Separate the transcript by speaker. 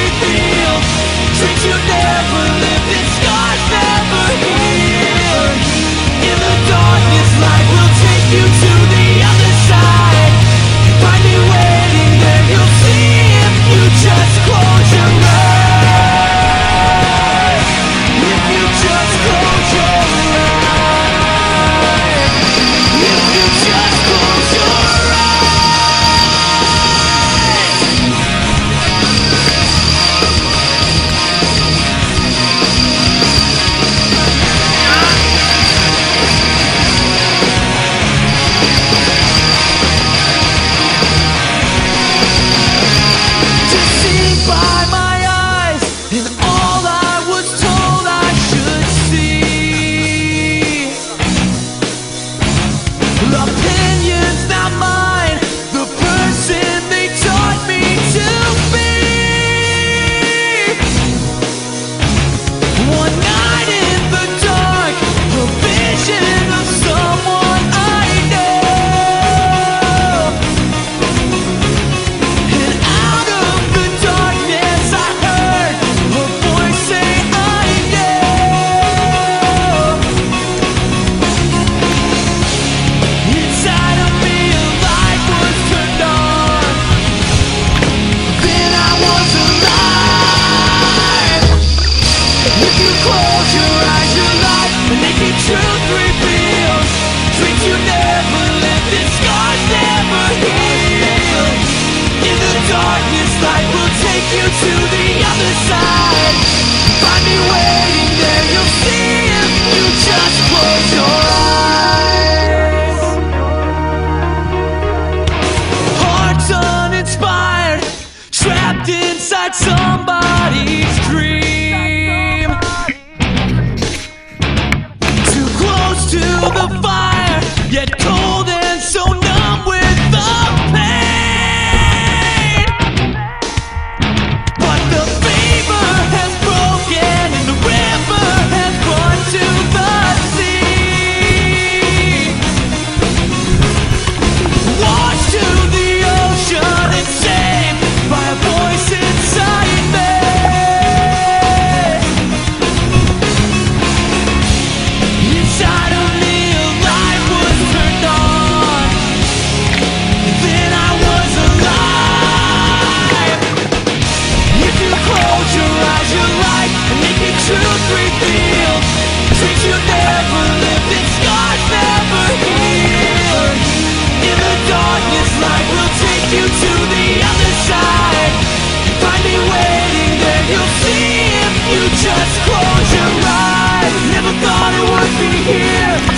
Speaker 1: revealed. Dreams you never lived and scars never healed. In the darkness, light will take you to the other side. Find me waiting there, you'll see if you just close your eyes. If you just close your eyes. If you just close your truth reveals. Dreams you never lived and scars never healed. In the darkness, light will take you to the other side. Find me waiting there, you'll see if you just close your eyes. Hearts uninspired, trapped inside somebody's dream. To the fire, yet cold and so numb with the pain. But the fever has broken and the river has run to the sea. Washed to the ocean and saved by a voice inside me. Inside of me a light was turned on. Then I was alive. If you close your eyes, your light and naked truth revealed. Dreams you never lived and scars never healed. In the darkness, light will take you to the other side. Find me waiting there, you'll see if you just close your eyes. Never thought it would be here.